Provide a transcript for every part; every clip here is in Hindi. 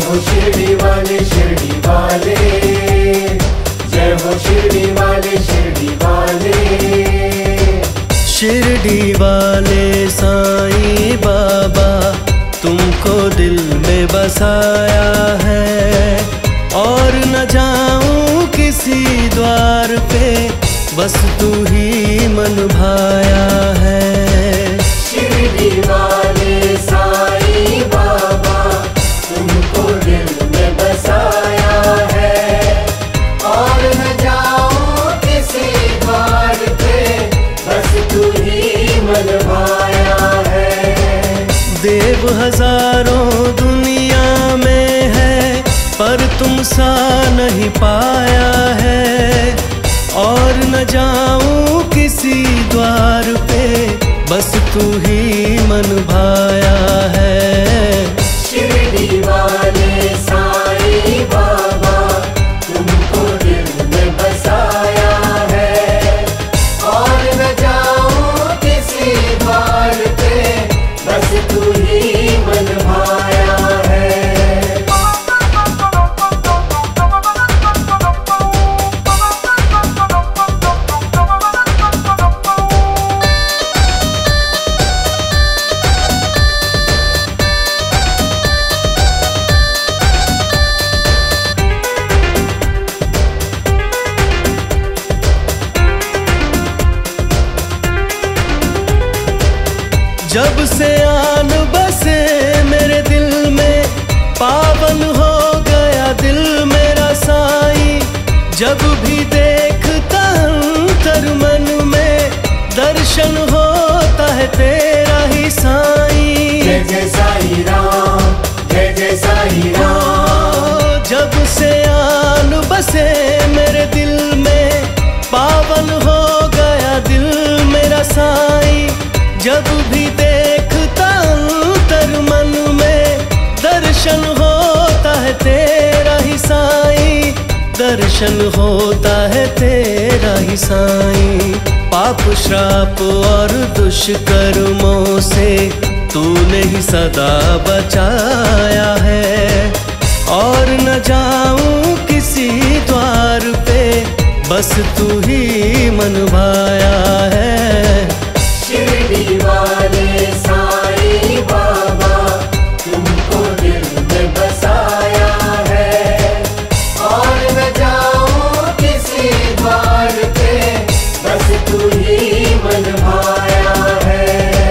हो शिरडी वाले शिरडी वाले, जय हो शिरडी वाले शिरडी वाले। शिरडी वाले साईं बाबा तुमको दिल में बसाया है, और न जाऊं किसी द्वार पे बस तू ही मन भाया है। शिरडी वाले साईं बाबा तुमको दिल में बसाया है, और न जाऊं किसी द्वार पे बस तू ही मन भाया है। देव हजारों दुनिया में है, पर तुम सा नहीं पाया है, और न जाऊं किसी द्वार पे बस तू ही मन भाया है। शिरडी वाले साईं बाबा तुमको दिल में बसाया है, और न जाऊं किसी द्वार पे बस तू ही मन भाया है। जब से आन बसे मेरे दिल में, पावन हो गया दिल मेरा साईं। जब भी देखता अंतर मन में, दर्शन होता है तेरा ही साईं। जय जय साईं राम, जय जय साईं राम। जब से आन बसे मेरे दिल में, पावन हो गया दिल मेरा साईं। जब भी देखता अंतर मन में, दर्शन होता है तेरा ही साईं, दर्शन होता है तेरा ही साईं। पाप श्राप और दुष्कर्मों से तूने ही सदा बचाया है, और न जाऊं किसी द्वार पे बस तू ही मन भाया है। शिरडी वाले साईं बाबा तुमको दिल में बसाया है, और न जाऊं किसी द्वार पे बस तू ही मन भाया है।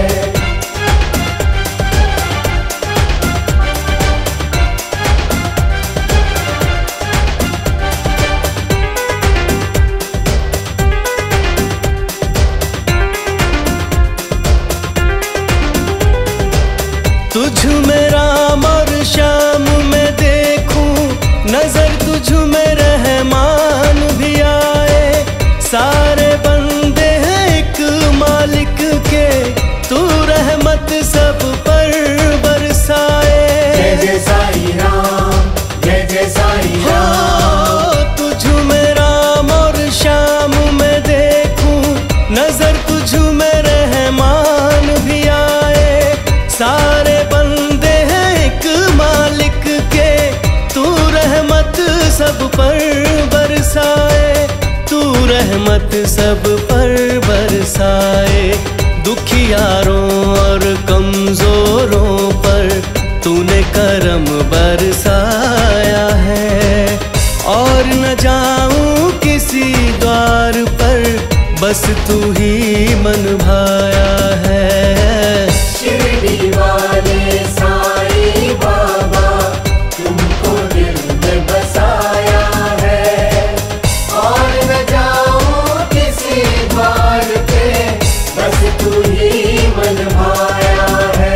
तुझ में राम और श्याम में देखूं, नजर तुझ में रहमान भी आए। सारे बंदे हैं एक मालिक के, तू रहमत सब पर बरसाए। जय जय साईं राम, जय जय साईं राम। तुझ में राम और श्याम में देखूं, नजर तुझ में रहमान भी आए। सारे बंदे हैं एक मालिक के, तू रहमत सब पर बरसाए, तू रहमत सब पर बरसाए। दुखियारों और कमजोरों पर तूने करम बरसाया है, और न जाऊं किसी द्वार पर बस तू ही मन भाया है। शिरडी वाले साईं बाबा तुमको दिल में बसाया है, और न जाऊं किसी द्वार पे बस तू ही मन भाया है।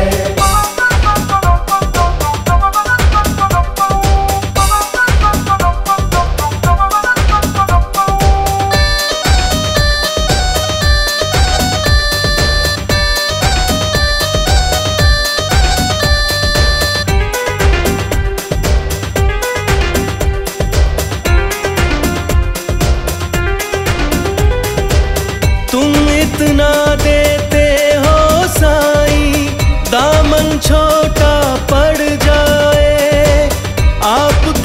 इतना देते हो साईं, दामन छोटा पड़ जाए।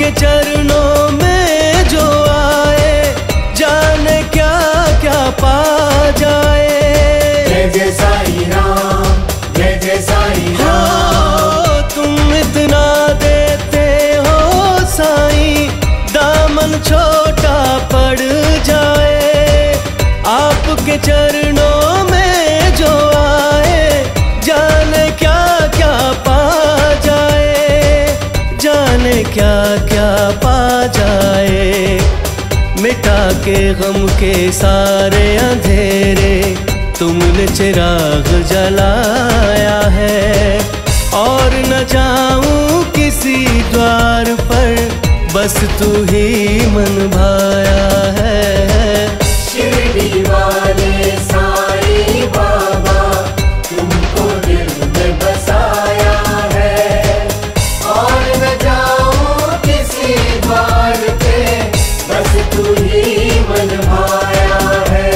आपके चरणों में जो आए जाने क्या क्या पा जाए। जय जय साईं राम, जय जय साईं राम। तुम इतना देते हो साईं, दामन छोटा पड़ जाए। आपके चरणों में जो आए जाने क्या क्या पा जाए, जाने क्या क्या पा जाए। मिटा के गम के सारे अंधेरे तुमने चिराग जलाया है। और न जाऊं किसी द्वार पर, बस तू ही मन भाया है। शिरडी वाले साईं बाबा, तुमको दिल में बसाया है। और न जाऊं किसी द्वार पे, बस तू ही मन भाया है।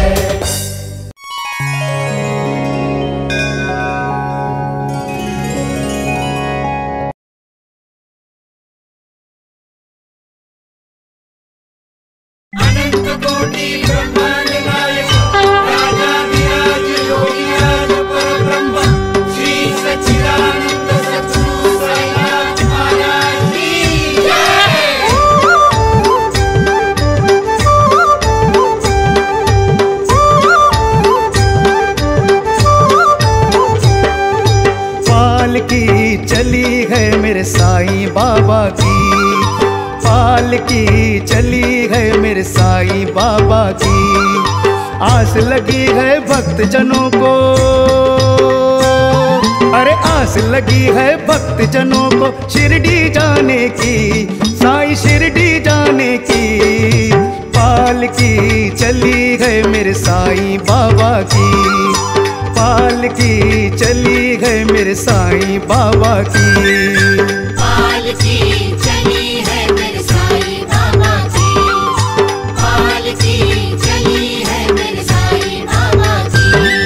अनंत कोटि ब्रह्मांड नायक, राजाधिराज योगीराज परब्रह्म, श्री सच्चिदानंद सद्गुरु साईनाथ महाराज की जय। पालकी चली है मेरे साईं बाबा की, पालकी चली है मेरे साईं बाबा की। आस लगी है भक्त जनों को, अरे आस लगी है भक्त जनों को शिरडी जाने की, साईं शिरडी जाने की। पालकी चली है मेरे साईं बाबा की, पालकी चली है मेरे साईं बाबा की। पालकी चली है मेरे साईं बाबा की, पालकी चली है मेरे साईं बाबा की।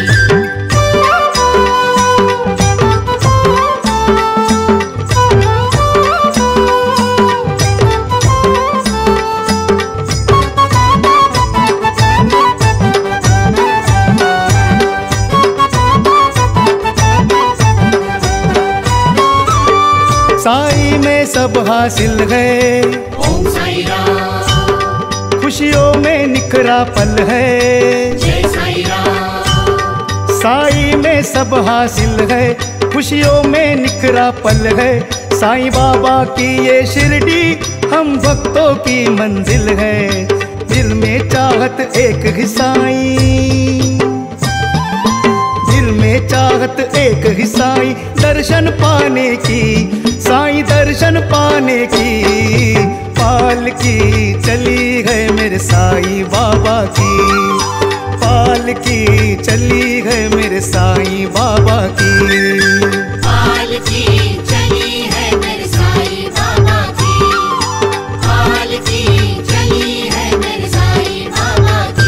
साईं में सब हासिल है, ओम साईं राम। खुशियों में निखरा पल है, जय साईं राम। साईं में सब हासिल है, खुशियों में निखरा पल है। साईं बाबा की ये शिरडी हम भक्तों की मंजिल है। दिल में चाहत एक ही साईं, दिल में चाहत एक ही साईं, दर्शन पाने की, साईं दर्शन पाने की। पालकी चली है मेरे साईं बाबा की, पालकी चली है मेरे साईं बाबा की। पालकी चली है मेरे साईं बाबा की, पालकी चली है मेरे साईं बाबा की।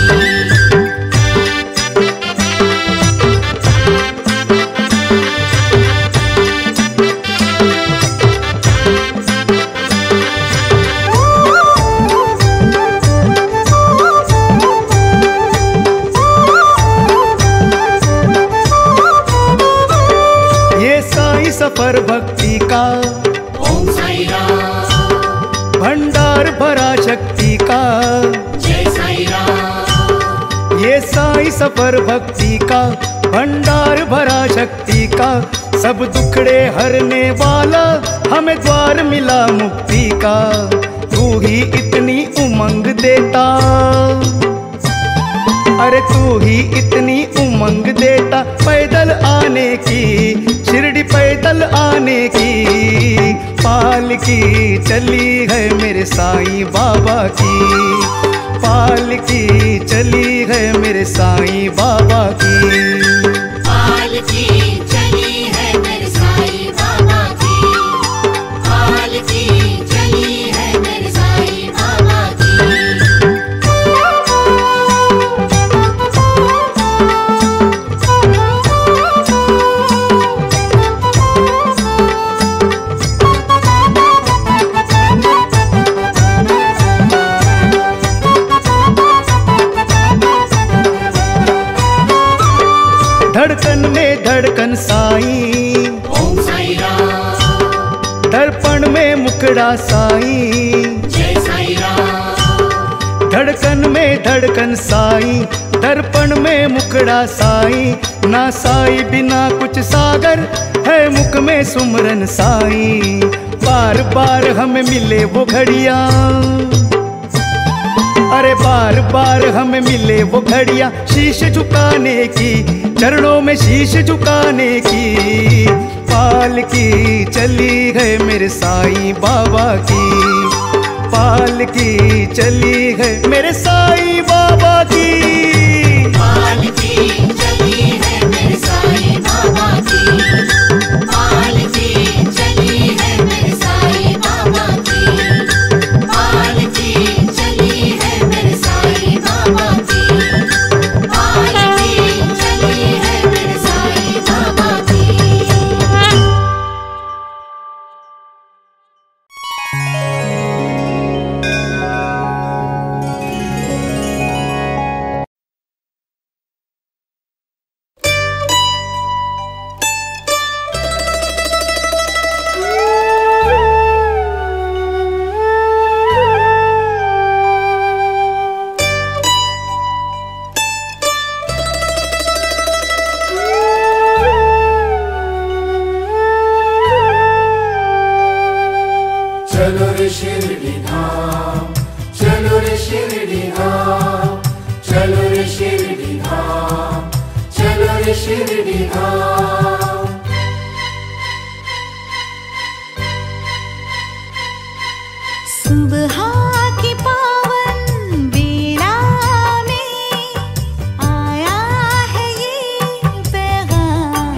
सफर भक्ति का, ओम साईं राम। भंडार भरा शक्ति का, जय साईं राम। ये साईं सफर भक्ति का, भंडार भरा शक्ति का। सब दुखड़े हरने वाला हमें द्वार मिला मुक्ति का। तू ही इतनी उमंग देता, अरे तू ही इतनी उमंग देता, पैदल आने की, शिरडी पैदल आने की। पालकी चली है मेरे साईं बाबा की, पालकी चली है मेरे साईं बाबा की। पालकी चली है मेरे साईं बाबा की, पालकी चली है मेरे साईं बाबा की। मुखड़ा साईं। जय साईं राम। धड़कन में धड़कन साईं, दर्पण में मुखड़ा साईं। ना साईं बिना कुछ सागर है, मुख में सुमरन साईं। बार बार हमें मिले वो घड़ियां, अरे बार बार हमें मिले वो घड़ियां, शीश झुकाने की, चरणों में शीश झुकाने की। पालकी चली है मेरे साईं बाबा की, पालकी चली है मेरे साईं बाबा की। पालकी चली है मेरे साईं बाबा की, पालकी चली है मेरे साईं बाबा की, पालकी चली है मेरे साईं बाबा की, पालकी चली है मेरे साईं बाबा की। चलो रे शिरडी धाम, चलो रे शिरडी धाम, चलो रे शिरडी धाम, चलो रे शिरडी धाम। सुबह की पावन बेला में आया है ये पैगाम,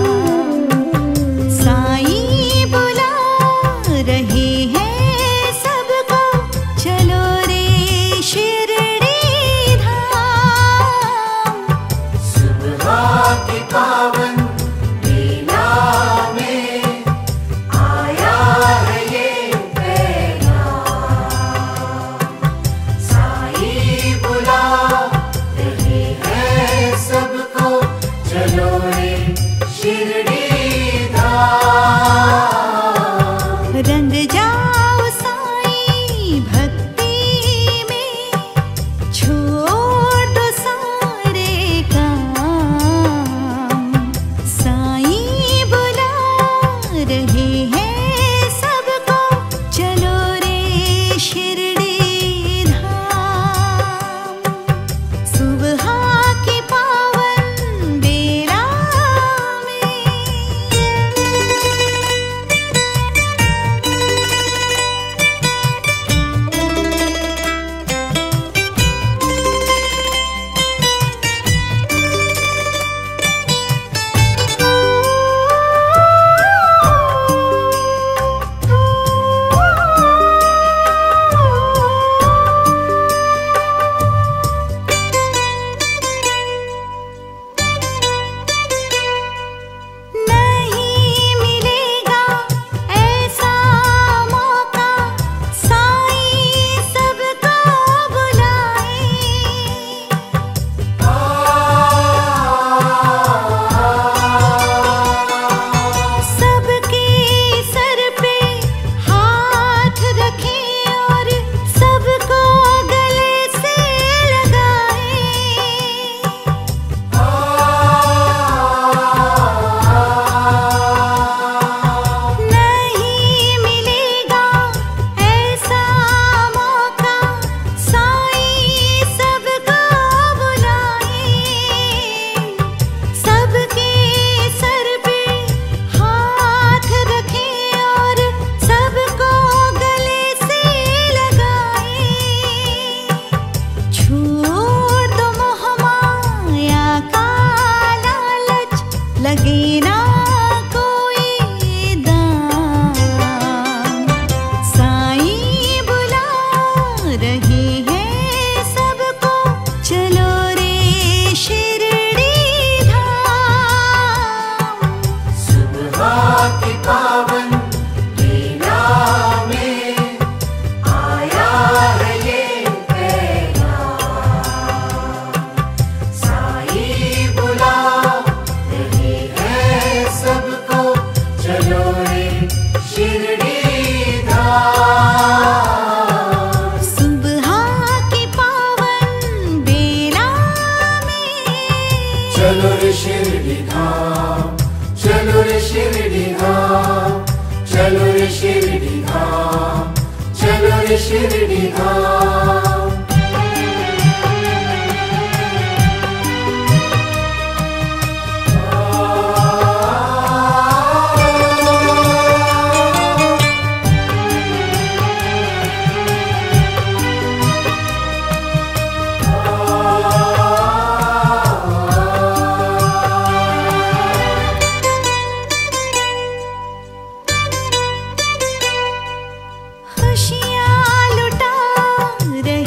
साईं बुला रहे हैं सबको, चलो रे शिरडी धाम। सुबह की पावन बेला में आया है ये पैगाम, साईं बुला रहे हैं सबको, चलो रे शिरडी धाम। रंग जाओ साईं भक्ति में, छोड़ दो सारे काम, साईं बुला रहे हैं सबको, चलो रे शिरडी धाम। सुबह की पावन बेला में नहीं मिलेगा ऐसा मौका, साईं सबको बुलाए, सबके सर पे हाथ रखें और सबको गले से लगाए। नहीं मिलेगा ऐसा मौका, साईं सबको बुलाए, सबके सर पे हाथ रखें और सबको गले से लगाए। छोड़ दो मोह माया का लालच, लगे ना कोई दाम, साईं बुला रहे हैं सबको, चलो रे शिरडी धाम। सुबह की पावन बेला में आया है ये पैगाम, साईं बुला रहे हैं सबको, चलो रे शिरडी धाम। रे शिरडी धाम, चलो रे शिरडी धाम। खुशियाँ लुटा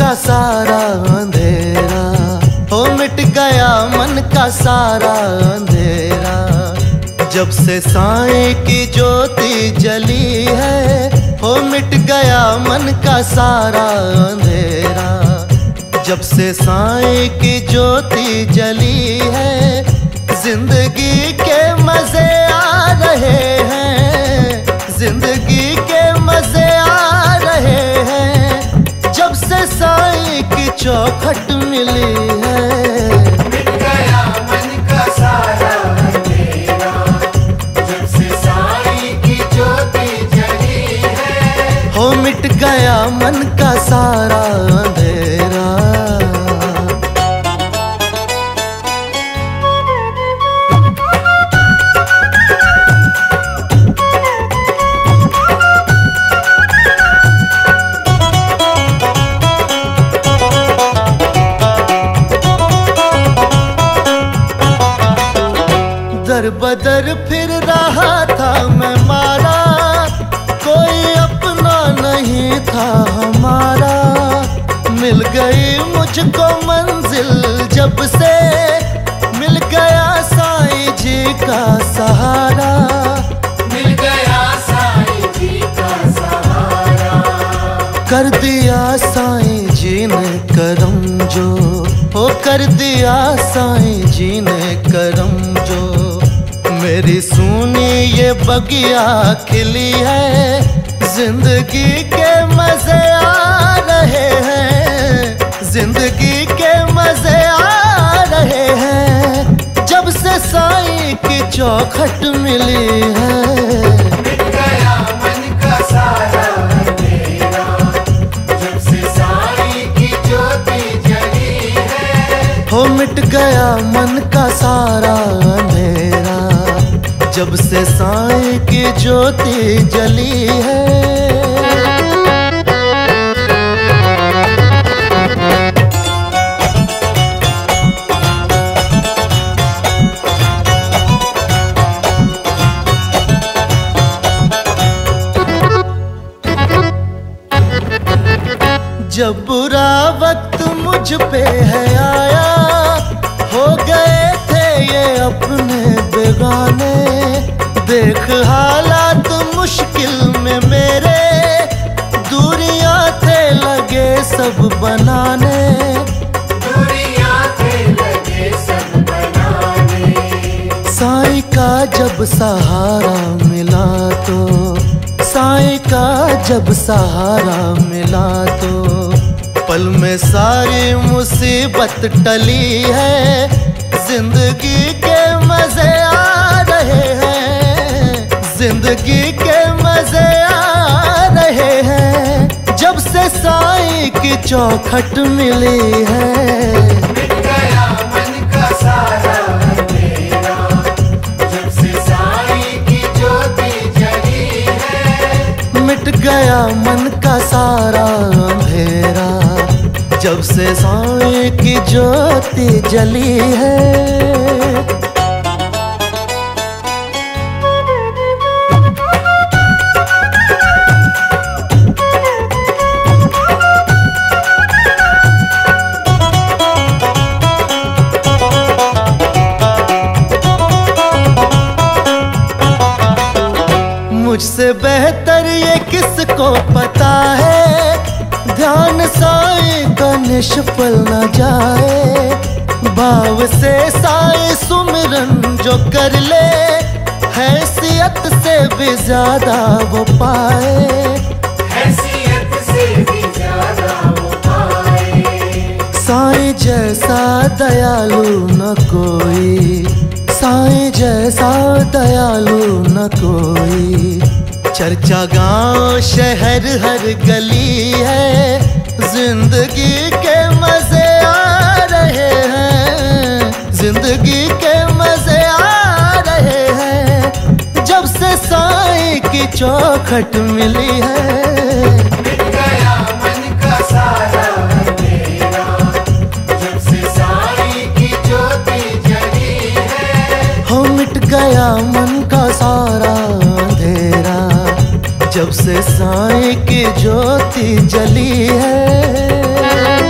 का सारा अंधेरा, हो मिट गया मन का सारा अंधेरा। जब से साईं की ज्योति जली है, हो मिट गया मन का सारा अंधेरा। जब से साईं की ज्योति जली है, जिंदगी के मजे आ रहे हैं, जिंदगी के मजे आ रहे हैं। जब से साईं की चौखट मिली है, मिट गया मन का सारा अंधेरा। जब से साईं की ज्योति जली है, हो मिट गया मन का सारा अंधेरा। दर बदर फिर रहा था मैं मारा, कोई अपना नहीं था हमारा। मिल गई मुझको मंजिल जब से, मिल गया साईं जी का सहारा। मिल गया साईं जी का सहारा। कर दिया साईं जी ने करम जो, हो कर दिया साईं जी ने करम जो। मेरी सुनी ये बगिया खिली है, जिंदगी के मजे आ रहे हैं, जिंदगी के मजे आ रहे हैं। जब से साईं की चौखट मिली है, मिट गया मन का सारा अंधेरा। जब से साईं की ज्योति जली है, हो मिट गया मन का सारा अंधेरा। जब से साईं की ज्योति जली है। जब बुरा वक्त मुझ पे है आया, हो गए थे ये अपने बेगाने। देख हालात मुश्किल में मेरे, दूरियां थे लगे सब बनाने। दूरियां थे लगे सब बनाने। साईं का जब सहारा मिला तो, साईं का जब सहारा मिला तो, पल में सारी मुसीबत टली है। जिंदगी के मजे आ रहे हैं, जिंदगी के मजे आ रहे हैं। जब से साईं की चौखट मिली है, मिट गया मन का सारा अंधेरा। जब से साईं की ज्योति जली है, मिट गया मन का सारा अंधेरा। जब से साईं की ज्योति जली है। मुझसे बेहतर ये किसको पता है, ध्यान साईं का निष्फल न जाए। भाव से साईं सुमिरन जो कर ले, हैसियत से भी ज्यादा वो पाए। हैसियत से भी ज्यादा वो पाए। साईं जैसा दयालु न कोई, साईं जैसा दयालु न कोई। चर्चा गांव शहर हर गली है, जिंदगी के मजे आ रहे हैं, जिंदगी के मजे आ रहे हैं। जब से साईं की चौखट मिली है, मिट गया मन का सारा अंधेरा। जब से साईं की ज्योति जली है, हो मिट गया मन का सारा अंधेरा। जब से साईं की ज्योति जली है।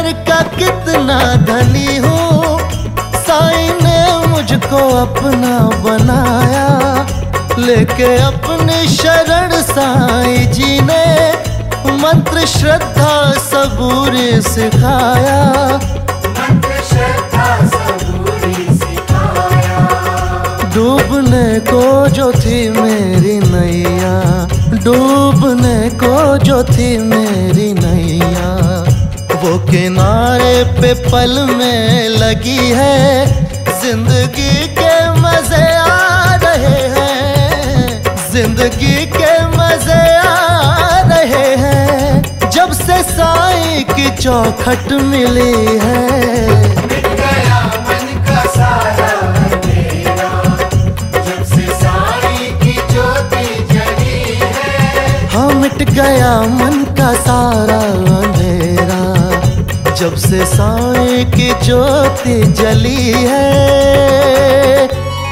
घर का कितना धनी हूँ, साईं ने मुझको अपना बनाया। लेके अपनी शरण साईं जी ने मंत्र श्रद्धा सबूरी सिखाया। मंत्र श्रद्धा सबूरी सिखाया। डूबने को जो थी मेरी नैया, डूबने को जो थी मेरी नैया, वो किनारे पे पल में लगी है। जिंदगी के मजे आ रहे हैं, जिंदगी के मजे आ रहे हैं। जब से साईं की चौखट मिली है, मिट गया मन का सारा अंधेरा। जब से साईं की ज्योति जली है, हाँ मिट गया मन का सारा अंधेरा। जब से साईं की ज्योति जली है।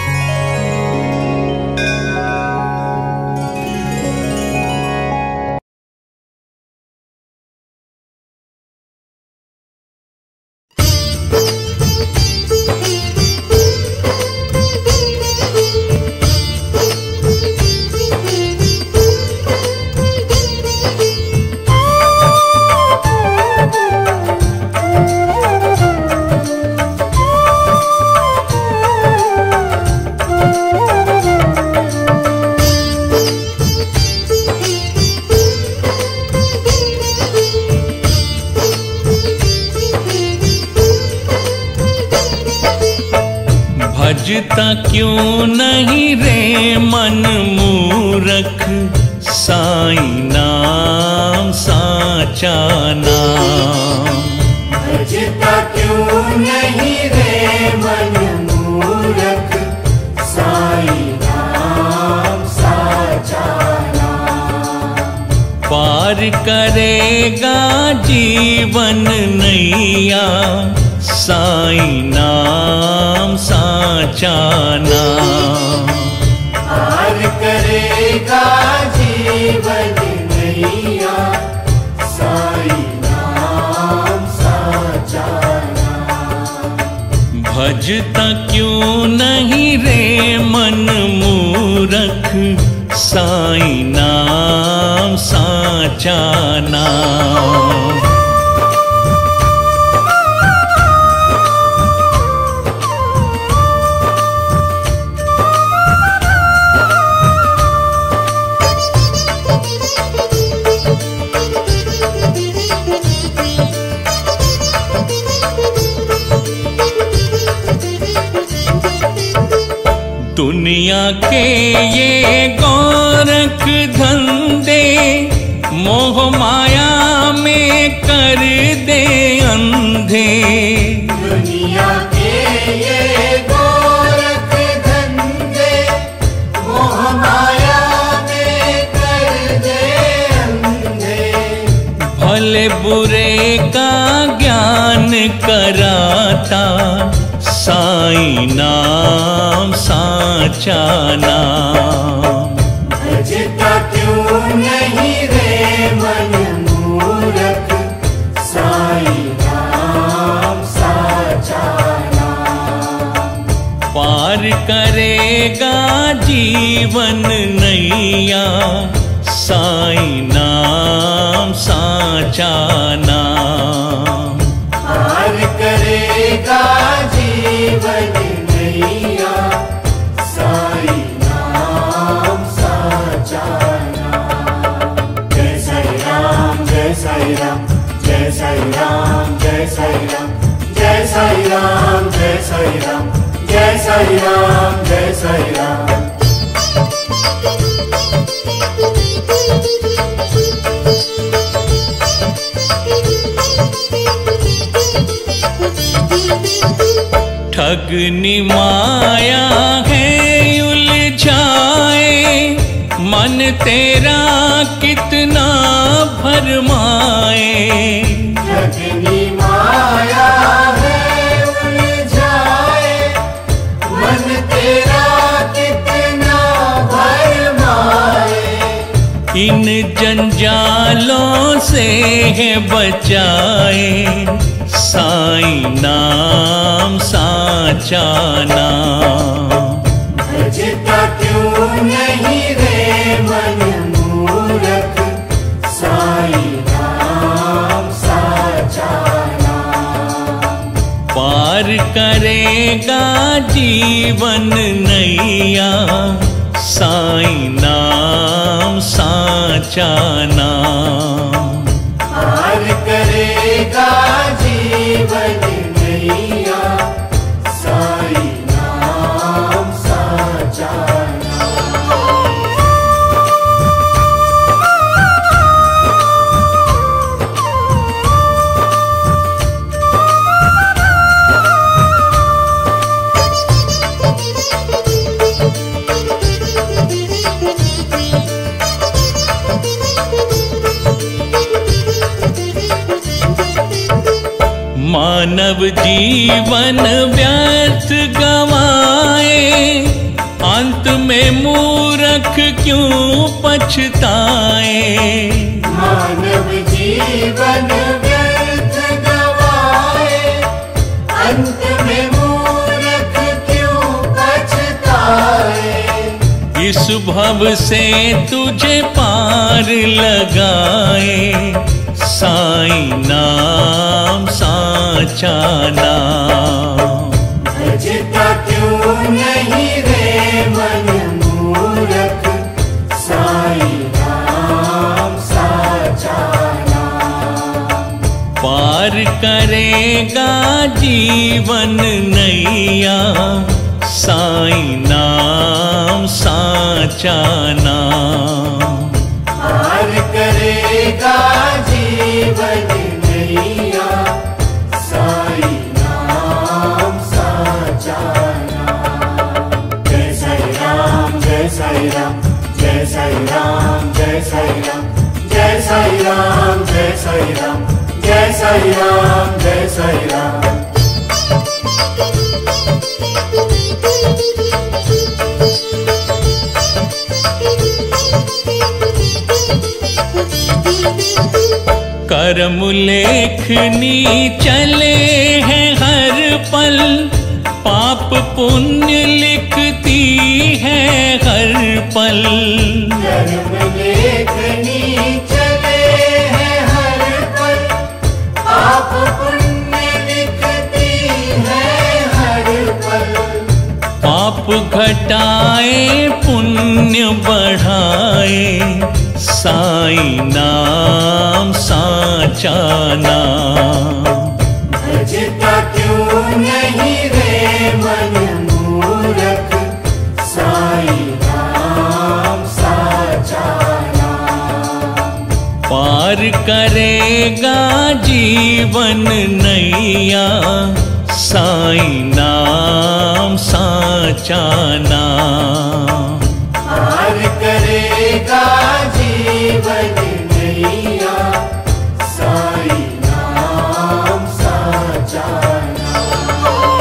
भजता क्यों नहीं रे मन मूरख, साईं नाम साचा नाम। भजता क्यों नहीं रे मन मूरख, साईं नाम साचा नाम। पार करेगा जीवन नैया, साईं नाम साचा नाम। पार करेगा जीवन नैया, साईं नाम साचा नाम। भजता क्यों नहीं रे मन मूरख, साईं नाम साचा नाम। दुनिया के ये गोरख धंधे, मोह माया में कर दे अंधे। दुनिया के ये गोरख धंधे, मोह माया में कर दे अंधे। भले बुरे का ज्ञान कराता, साईं नाम साचा नाम। भजता क्यों नहीं रे मन मूरख, साईं नाम साचा नाम। पार करेगा जीवन नैया, साईं नाम साचा नाम। पार करेगा जीवन नैया, साईं नाम साचा नाम। जय साईं राम, जय साईं राम, जय साईं राम, जय साईं राम, जय साईं राम, जय साईं राम, जय साईं राम, जय साईं राम। ठगनी माया है उलझाए, मन तेरा कितना भरमाए। ठगनी माया है उलझाए, मन तेरा कितना भरमाए। इन जंजालों से है बचाए, साईं नाम साचा नाम। भजता क्यों नहीं रे मन मूरख, साईं नाम साचा नाम। पार करेगा जीवन नैया, साईं नाम साचा नाम। पार करेगा जीवन नैया, साईं नाम साचा नाम। मानव जीवन व्यर्थ गवाए, अंत में मूर्ख क्यों पछताए। मानव जीवन व्यर्थ गवाए, अंत में मूर्ख क्यों पछताए। इस भव से तुझे पार लगाए, साईं नाम साचा नाम। भजता क्यों नहीं रे मन मूरख, साईं नाम साचा नाम। पार करेगा जीवन नैया, साईं नाम साचा नाम। पार करेगा जीवन नैया, साईं नाम साचा नाम। जय साईं राम, जय साईं राम, जय साईं राम, जय साईं राम, जय साईं राम, जय साईं राम, जय साईं राम, जय साईं राम। कर्म लेखनी चले हैं हर पल, पाप पुण्य लिखती है हर पल। कर्म लेखनी चले हैं हर पल, पाप पुण्य लिखती है हर पल। पाप घटाए पुण्य बढ़ाए, साईं नाम साचा नाम। भजता क्यों नहीं रे मन मूरख, साईं नाम साचा नाम। पार करेगा जीवन नैया, साईं नाम साचा नाम। पार करेगा जीवन नैया, साईं नाम साचा नाम।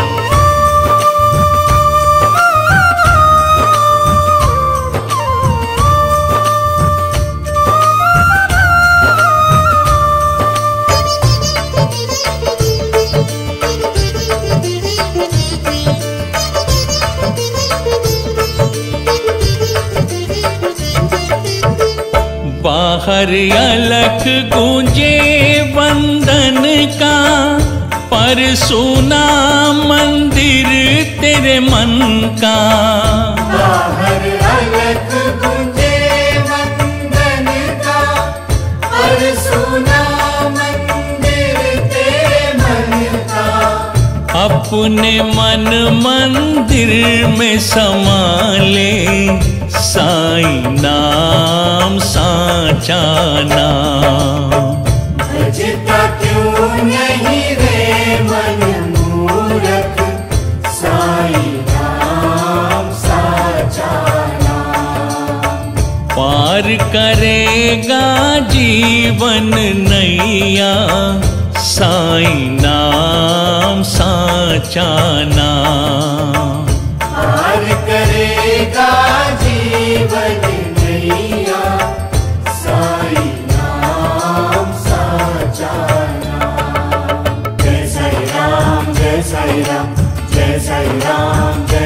बाहर अलख गूंजे वंदन का, पर सुना मंदिर तेरे मन का। बाहर अलख गूंजे वंदन का, पर सुना मंदिर तेरे मन का। अपने मन मंदिर में समा ले, साईं नाम साचा नाम। भजता क्यों नहीं रे मन मूरख, साईं नाम साचा नाम। पार करेगा जीवन नैया, साईं नाम साचा नाम। पार करेगा जीवन नैया,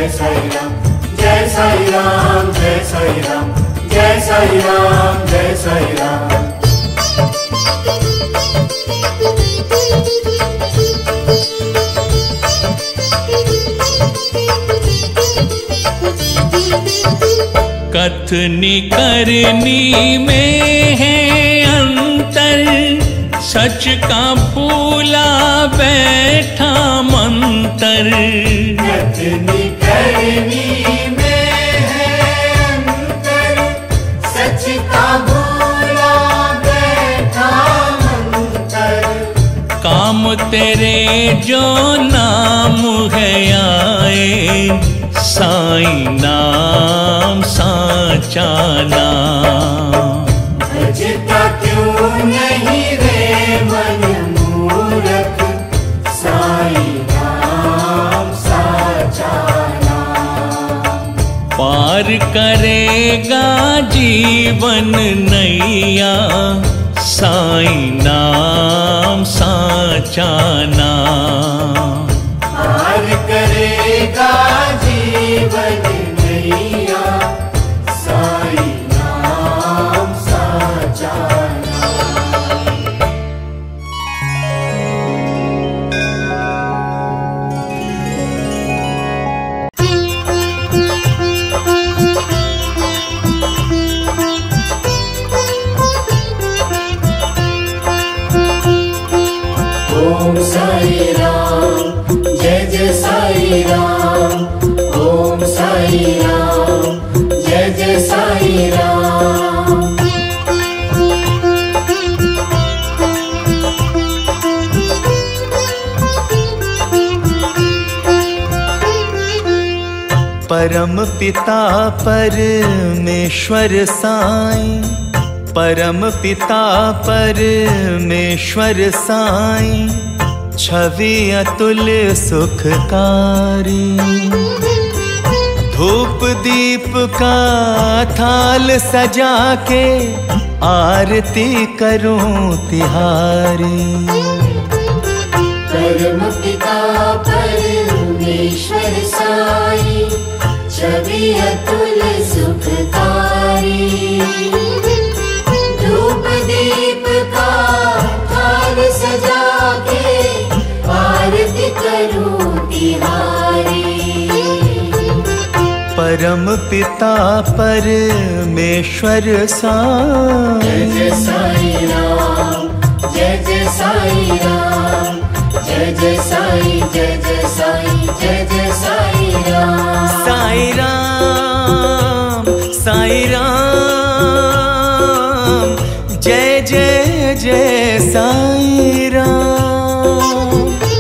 जय साई राम, जय साई राम, जय साई राम, जय साई राम, जय साई राम। कथनी करनी में है अंतर, सच का भूला बैठा मंतर। कथनी करनी में है अंतर, सच का भूला बैठा मंतर। काम तेरे जो नाम है आए, साईं नाम साचा नाम। भजता क्यों नहीं रे मन मूरख, साईं नाम साचा नाम। पार करेगा जीवन नैया, साईं नाम साचा नाम। पार करेगा जीवन नैया, साईं नाम साचा नाम। ओम साई राम, जय जय साई राम। ओम साई राम, जय जय साई राम। परम पिता परमेश्वर साईं, परम पिता परमेश्वर साईं, छवि अतुल्य सुखकारी। धूप दीप का थाल सजा के आरती करूं तिहारी। परम पिता परमेश्वर साईं, छवि अतुल्य सुखकारी। धूप दीप का थाल सजा के आरती करूं तिहारी। परम पिता परमेश्वर साईं, जय जय साई राम, जय जय साई राम। जय जय साई, जय जय साई, जय जय साई राम। साई राम, साई राम, जय जय जय साई राम।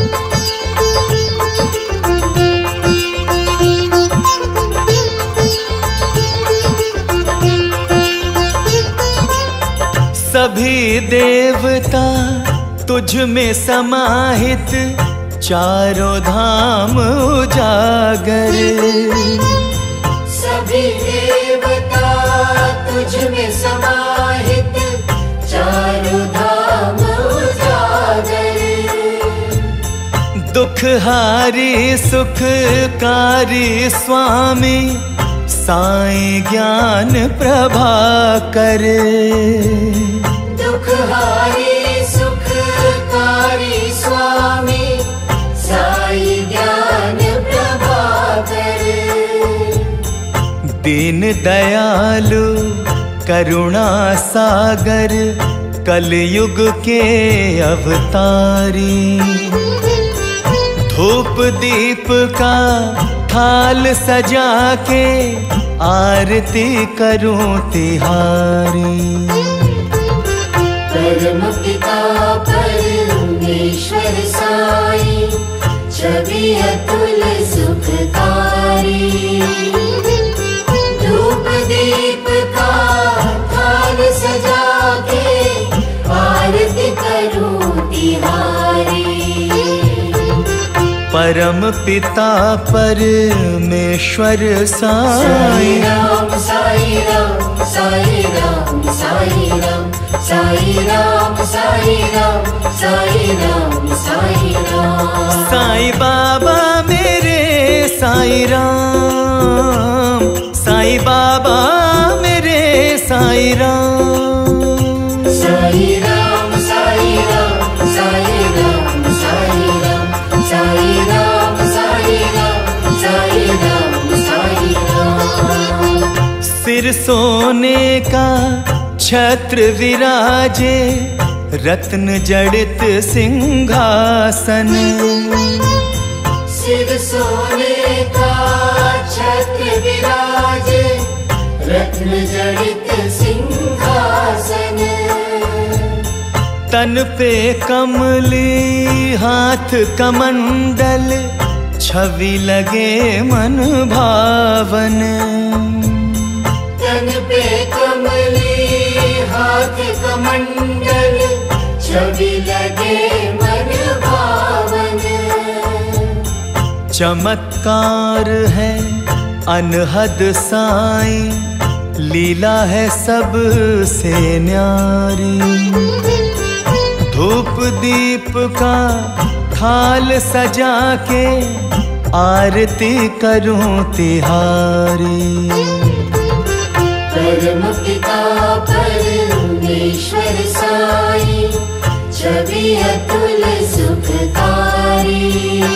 सभी देवता तुझ में समाहित, चारों धाम उजागर। सभी देवता तुझ में समाहित, चारों धाम उजागर। दुखहारी सुखकारी स्वामी, साईं ज्ञान प्रभाकर। दुखहारी सुखकारी स्वामी, साईं ज्ञान प्रभाकर। दीन दयालु करुणा सागर, कलयुग के अवतारी। धूप दीप का थाल सजा के आरती करूं तिहारी। परम पिता परमेश्वर साईं, छवि अतुल्य सुखकारी। धूप दीप का थाल सजा के आरती करूं तिहारी। परम पिता परमेश्वर साईं, राम साई राम, साई राम, साई राम, साई राम, साई राम, साई राम, साई राम। साईं बाबा मेरे साईं राम। सिर सोने का छत्र विराजे, रत्न जड़ित सिंहासन। सिर सोने का छत्र विराजे, रत्न जड़ित सिंहासन। तन पे कमली हाथ कमंडल, छवि लगे मन भावन। तन पे कमली हाथ कमंडल, छवि लगे मन भावन। चमत्कार है अनहद साईं, लीला है सबसे न्यारी। धूप दीप का थाल सजा के, आरती करूं तिहारी। परम पिता परमेश्वर साईं, छवि अतुल सुखकारी।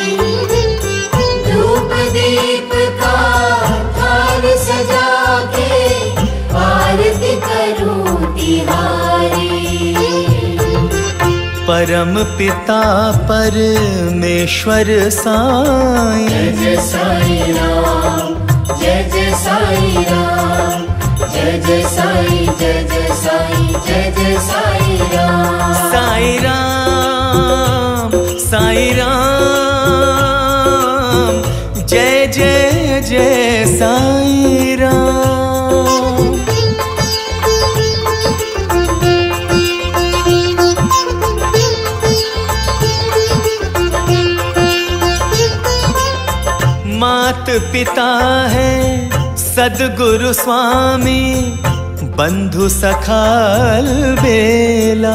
धूप दीप का थाल सजा के, आरती करूं तिहारी। परम पिता परमेश्वर साईं। जय जय साईं राम, जय जय साईं राम, जय जय साईं, जय जय साईं, जय जय साईं राम। साईं राम, साईं राम, जय जय जय साईं राम। मात पिता है सद्गुरु स्वामी, बंधु सखाल बेला।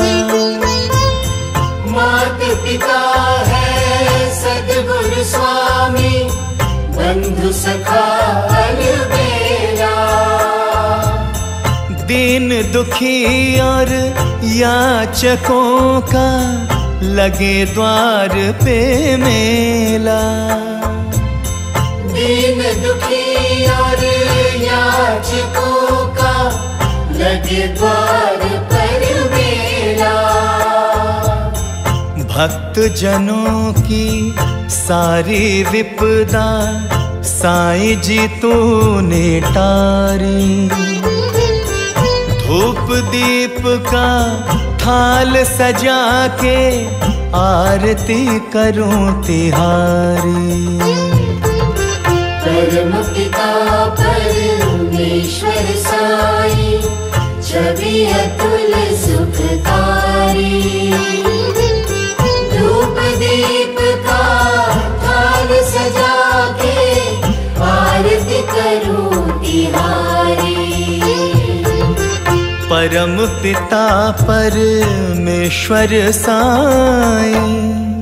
मात पिता है सद्गुरु स्वामी, बंधु सखा अलबेला। दीन दुखी और याचकों का, लगे द्वार पे मेला। दीन दुखी और याचकों का, लगे द्वार पर मेला। भक्त जनों की सारी विपदा, साईं जी तूने टारी। धूप दीप का थाल सजा के, आरती करूं तिहारी। परम पिता परमेश्वर साईं, छवि अतुल सुखकारी। धूप दीप का थाल सजा के, आरती करूं तिहारी। परम पिता परमेश्वर साईं।